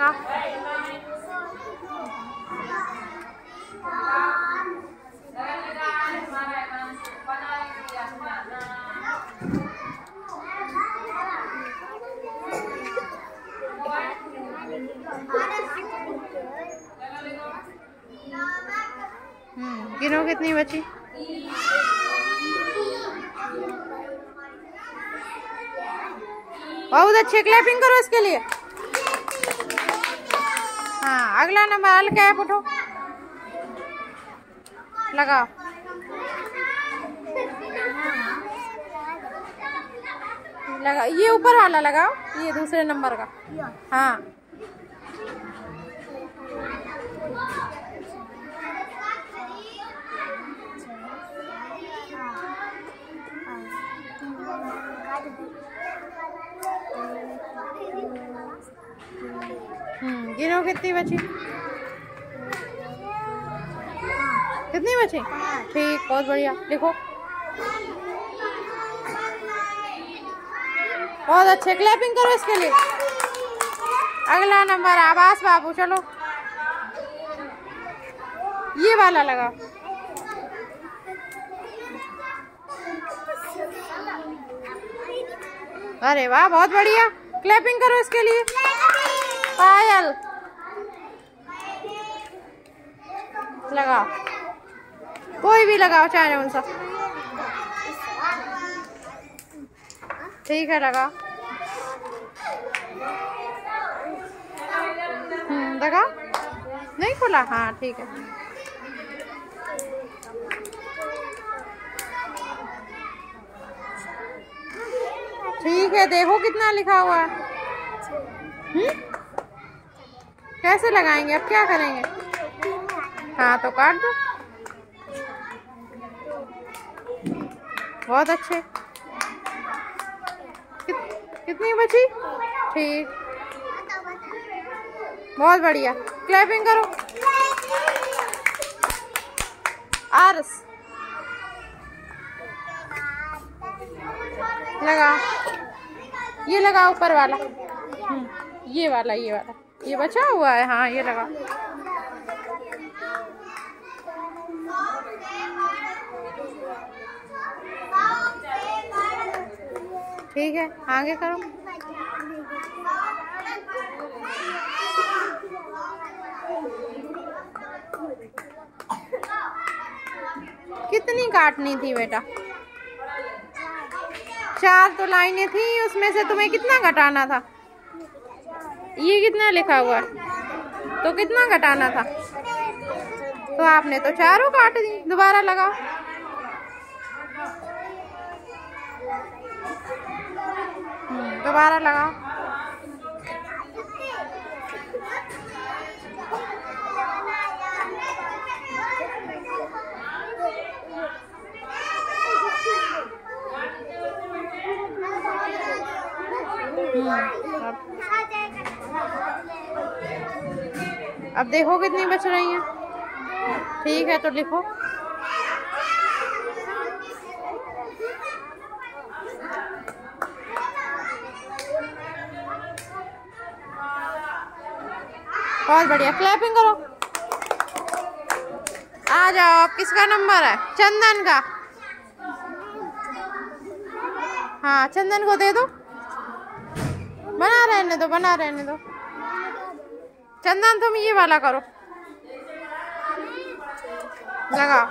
लगा। गिनो कितनी बची। बहुत अच्छे, क्लैपिंग करो इसके लिए। हाँ, अगला नंबर अल कैप उठो, लगाओ। लगा, ये ऊपर वाला लगाओ, ये दूसरे नंबर का। हाँ, गिनो कितनी बची। कितनी बची? ठीक, बहुत बढ़िया। लिखो, बहुत अच्छे, क्लैपिंग करो इसके लिए। अगला नंबर आवास बाबू, चलो ये वाला लगाओ। अरे वाह, बहुत बढ़िया, क्लैपिंग करो इसके लिए। पायल लगाओ, कोई भी लगाओ, चाहे कौन सा। ठीक है, लगाओ। लगाओ, नहीं खुला। हाँ, ठीक है। ठीक है, देखो कितना लिखा हुआ है। कैसे लगाएंगे, अब क्या करेंगे? हाँ, तो काट दो। बहुत अच्छे। कितनी बची? ठीक, बहुत बढ़िया, क्लैपिंग करो। आरस लगा, ये लगा ऊपर वाला। ये वाला, ये वाला, ये बचा हुआ है। हाँ, ये लगा। ठीक है, आगे करो। कितनी काटनी थी बेटा? 4 तो लाइनें थी, उसमें से तुम्हें कितना घटाना था? ये कितना लिखा हुआ है, तो कितना घटाना था? तो आपने तो 4 काट दी। दोबारा लगाओ। दोबारा लगाओ। अब देखो कितनी बच रही हैं। ठीक है, तो लिखो। बहुत बढ़िया, क्लैपिंग करो। आ जाओ, किसका नंबर है? चंदन का। हाँ, चंदन को दे दो। बना रहने दो, बना रहने दो। चंदन, तुम ये वाला करो, लगाओ।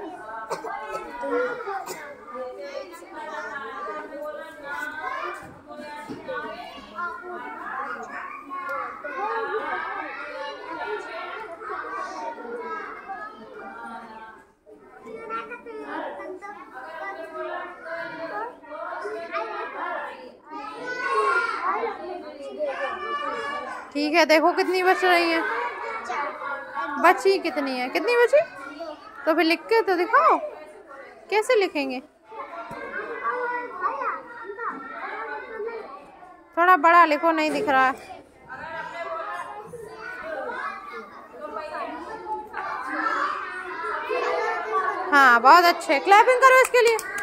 ठीक है, देखो कितनी बच रही है। बची कितनी है? कितनी बची? तो फिर लिख के तो दिखाओ। कैसे लिखेंगे? थोड़ा बड़ा लिखो, नहीं दिख रहा है। हाँ, बहुत अच्छे, क्लैपिंग करो इसके लिए।